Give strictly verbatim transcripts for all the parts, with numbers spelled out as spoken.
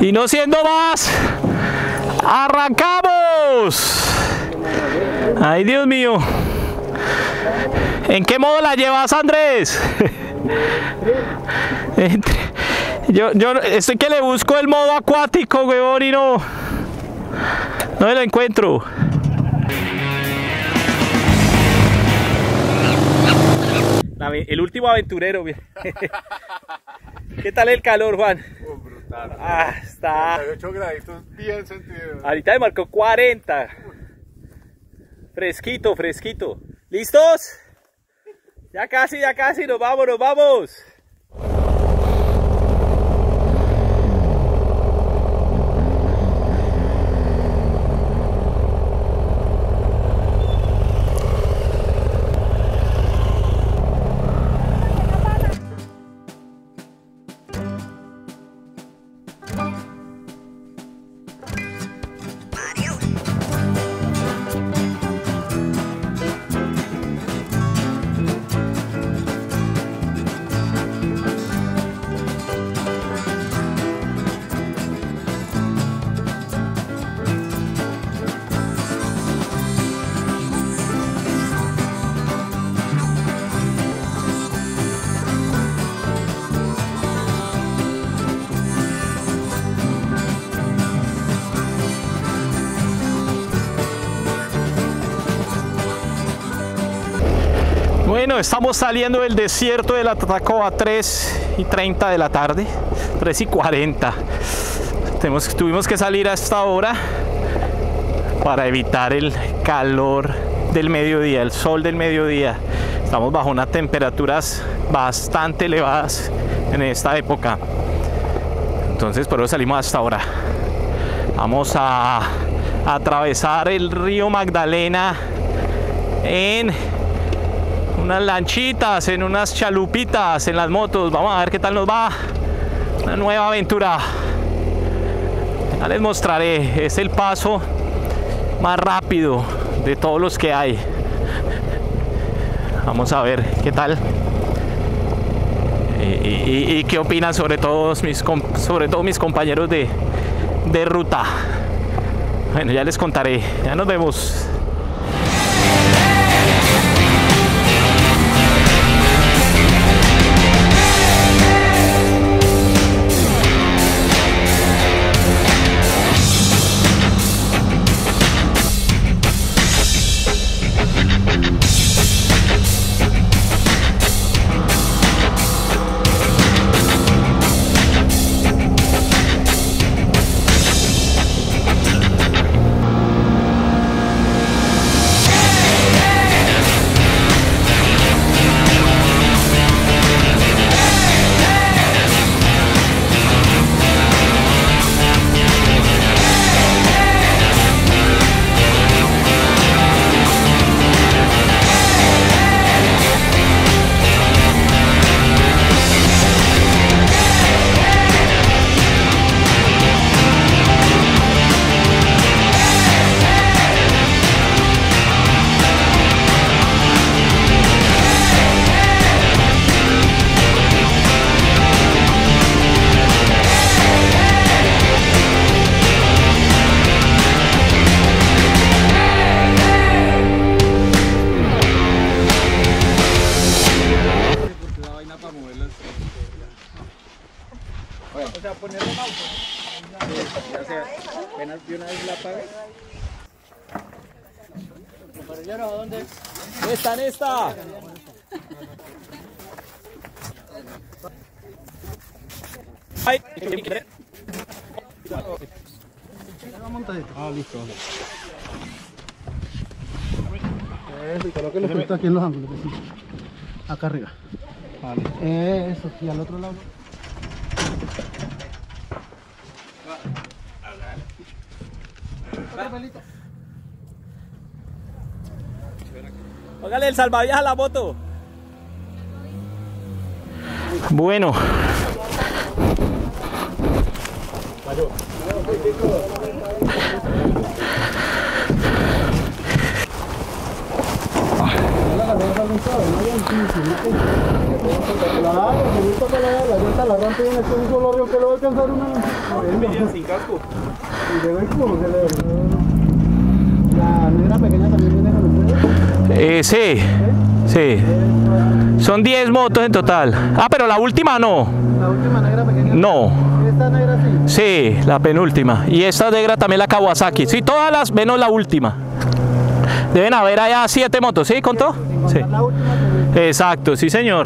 Y no siendo más, ¡arrancamos! ¡Ay, Dios mío! ¿En qué modo la llevas, Andrés? Yo, yo estoy que le busco el modo acuático, huevón, y no, no me lo encuentro. El último aventurero. ¿Qué tal el calor, Juan? Oh, brutal. Ah, está. cuarenta y ocho graditos bien sentido. Ahorita me marcó cuarenta. Fresquito, fresquito. ¿Listos? Ya casi, ya casi, nos vamos, nos vamos. Bueno, estamos saliendo del desierto de la Tatacoa a tres y treinta de la tarde, tres y cuarenta. Tenemos, tuvimos que salir a esta hora para evitar el calor del mediodía, el sol del mediodía. Estamos bajo unas temperaturas bastante elevadas en esta época. Entonces por eso salimos hasta ahora. Vamos a, a atravesar el río Magdalena en unas lanchitas, en unas chalupitas, en las motos. Vamos a ver qué tal nos va. Una nueva aventura. Ya les mostraré. Es el paso más rápido de todos los que hay. Vamos a ver qué tal. Y, y, y qué opinan sobre todos mis, sobre todo mis compañeros de, de ruta. Bueno, ya les contaré. Ya nos vemos. O sea, ponerlo en auto. Ya sea, apenas de una vez la apague. ¿Dónde? ¡Esta, en esta! ¡Ay! Ah, listo. Eso, y coloque los puntos aquí en los ángulos. Acá arriba. Vale. Eso, y al otro lado. Póngale el salvavidas a la moto. Bueno. suave, no hay un claro, se gusta para la, la llanta la rampa y en este un solo río que lo va a alcanzar una. Sin casco. Y de ver cómo se le... La negra pequeña también viene con ustedes. Eh, sí, sí. Son diez motos en total. Ah, pero la última no. La última negra pequeña. No. Esta negra sí. Sí, la penúltima. Y esta negra también la Kawasaki. Sí, todas las menos la última. Deben haber allá siete motos, ¿sí? ¿Contó? Sí. La última que... Exacto, sí señor.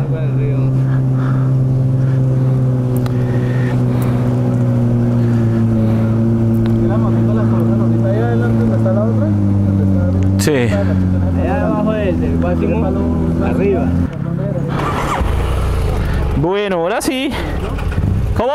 Sí. Allá abajo del, del Guásimo, arriba. Bueno, ahora sí. ¿Cómo?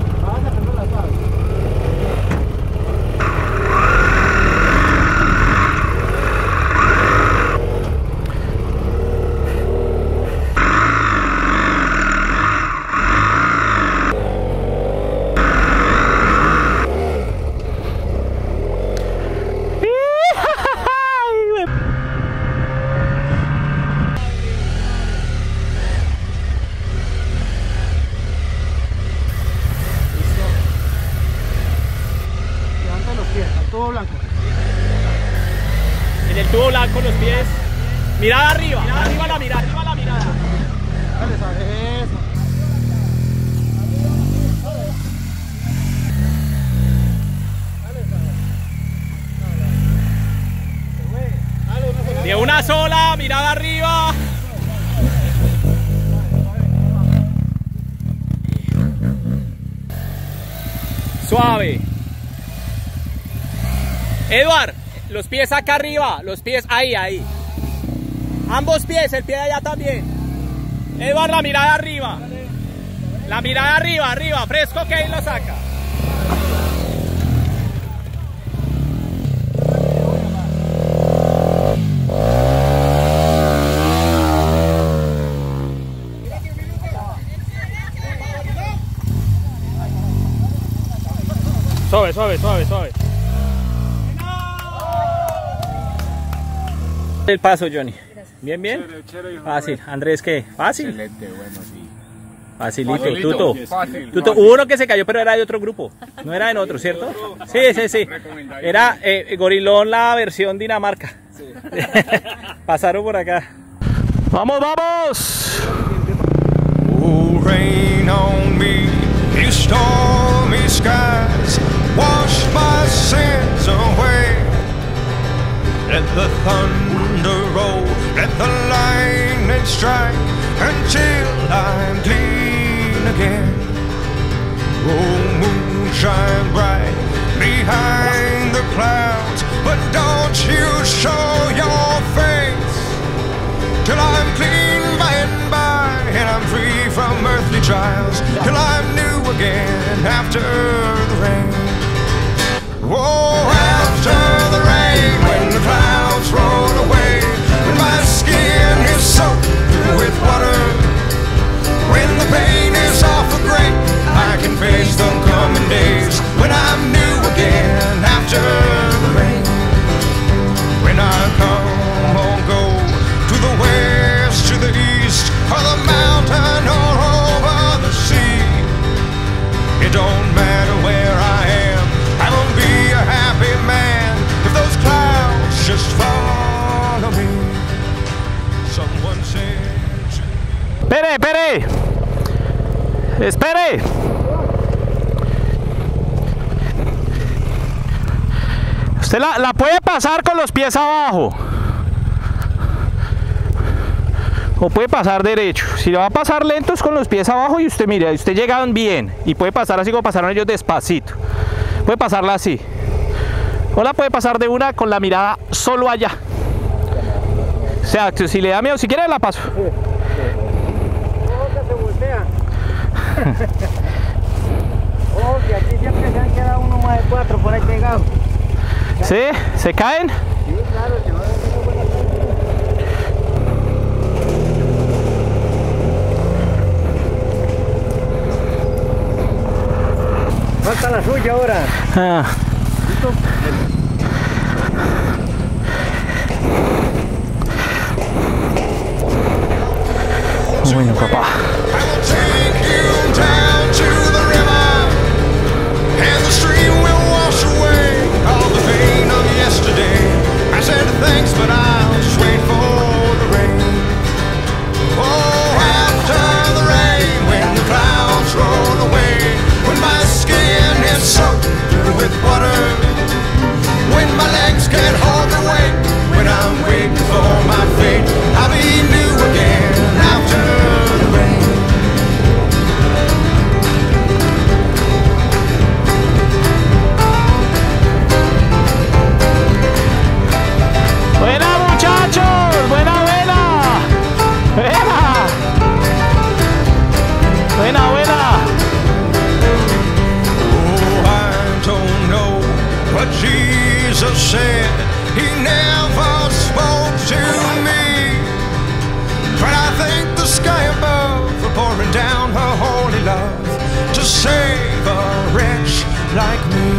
Todo blanco. En el tubo blanco los pies. Mirada arriba, mirada arriba la mirada, arriba la mirada. Dale, sabe eso. De una sola, mirada arriba. Suave. Eduard, los pies acá arriba, los pies ahí, ahí. Ambos pies, el pie de allá también. Eduard, la mirada arriba. La mirada arriba, arriba, fresco que ahí lo saca. Suave, suave, suave, suave. El paso, Johnny. Bien, bien. Chévere, chévere, Fácil. Andrés, ¿qué? Fácil. Excelente, bueno, sí. Facilito. Facilito. Tuto. Fácil, Tuto. fácil. Hubo uno que se cayó, pero era de otro grupo. No era de otro, ¿cierto? Sí, sí, sí. Era eh, Gorilón, la versión Dinamarca. Pasaron por acá. ¡Vamos, vamos! Oh, rain on me, you stormy skies, wash my sins away. Let the thunder roll, let the lightning strike, until I'm clean again. Oh, moonshine bright behind the clouds, but don't you show your face till I'm clean by and by, and I'm free from earthly trials, till I'm new again after the rain. Oh, after the rain, when the clouds roll away, when my skin is soaked with water, when the pain is awful great, I can face the coming days, when I'm new again after the rain. When I come or go to the west, to the east, or the mountain or over the sea, it don't matter where I am, I will be a happy man if those clouds just follow me. Someone said, ¡Espere, espere! ¡Espere! Usted la, la puede pasar con los pies abajo. O puede pasar derecho. Si le va a pasar lentos con los pies abajo y usted mire, usted llegaron bien. Y puede pasar así como pasaron ellos despacito. Puede pasarla así. O la puede pasar de una con la mirada solo allá. O sea, si le da miedo, si quiere la paso. Ojo que se voltea. Ojo que aquí siempre se han quedado uno más de cuatro por ahí pegados. ¿Sí? ¿Se caen? Sí, claro, que no es buena cosa. Falta la suya ahora. Ah. Bueno, papá. I will take you down to the river, and the stream will wash away all the pain of yesterday. I said thanks, but I'll just wait for the rain. Oh, after the rain, when the clouds roll away, when my skin is soaked through with water, when my legs can't hold the weight, when I'm waiting for my fate, I'll be new again after the rain. Buena, muchachos, buena, buena. Buena. Buena, buena. Oh, I don't know what Jesus said. He never spoke to me, but I thank the sky above for pouring down her holy love to save a wretch like me.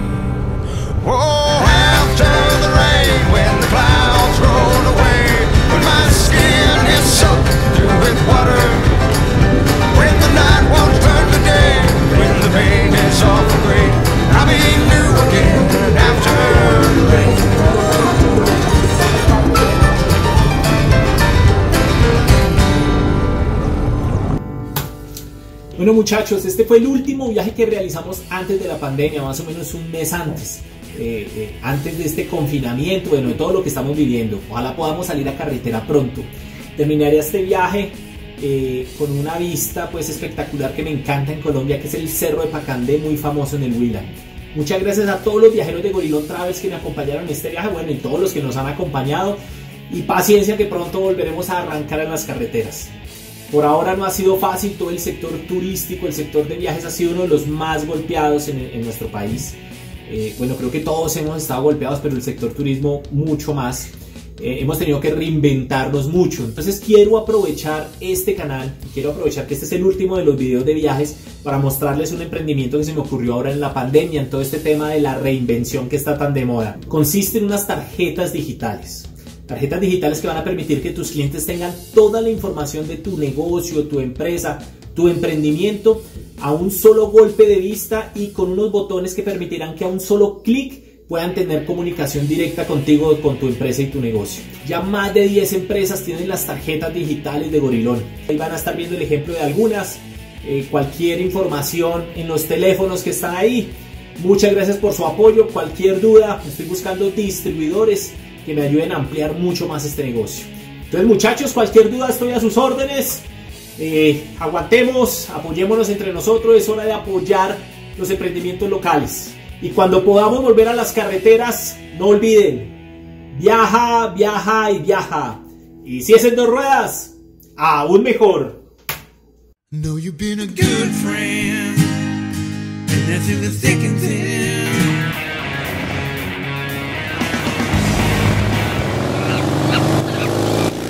Oh, after the rain, when the clouds roll away, when my skin is soaked through with water, when the night won't turn to day, when the pain is awful great, I'll be new again after the rain. Bueno, muchachos, este fue el último viaje que realizamos antes de la pandemia, más o menos un mes antes, eh, eh, antes de este confinamiento, bueno, de todo lo que estamos viviendo. Ojalá podamos salir a carretera pronto. Terminaré este viaje eh, con una vista pues espectacular que me encanta en Colombia, que es el Cerro de Pacandé, muy famoso en el Huila. Muchas gracias a todos los viajeros de Gorilón Travels que me acompañaron en este viaje, bueno, y todos los que nos han acompañado, y paciencia que pronto volveremos a arrancar en las carreteras. Por ahora no ha sido fácil, todo el sector turístico, el sector de viajes ha sido uno de los más golpeados en, en nuestro país. Eh, bueno, creo que todos hemos estado golpeados, pero el sector turismo mucho más. Eh, hemos tenido que reinventarnos mucho. Entonces quiero aprovechar este canal, quiero aprovechar que este es el último de los videos de viajes para mostrarles un emprendimiento que se me ocurrió ahora en la pandemia, en todo este tema de la reinvención que está tan de moda. Consiste en unas tarjetas digitales. Tarjetas digitales que van a permitir que tus clientes tengan toda la información de tu negocio, tu empresa, tu emprendimiento a un solo golpe de vista y con unos botones que permitirán que a un solo clic puedan tener comunicación directa contigo, con tu empresa y tu negocio. Ya más de diez empresas tienen las tarjetas digitales de Gorilón. Ahí van a estar viendo el ejemplo de algunas. Eh, cualquier información en los teléfonos que están ahí. Muchas gracias por su apoyo. Cualquier duda, estoy buscando distribuidores que me ayuden a ampliar mucho más este negocio. Entonces, muchachos, cualquier duda estoy a sus órdenes. Eh, aguantemos, apoyémonos entre nosotros. Es hora de apoyar los emprendimientos locales. Y cuando podamos volver a las carreteras, no olviden, viaja, viaja y viaja. Y si es en dos ruedas, aún mejor. No, you've been a good friend, and that's in the